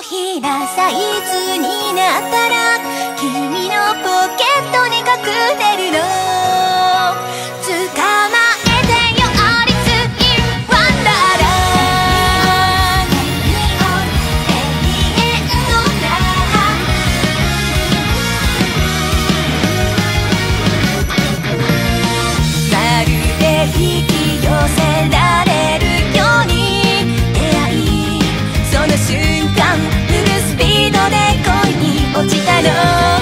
ひらサイズになったら君のポケットに隠れるの。捕まえてよアリス・イン・ワンダーランド。永遠のまるで引き寄せられるように出会い、その瞬間フルスピードで恋に落ちたの。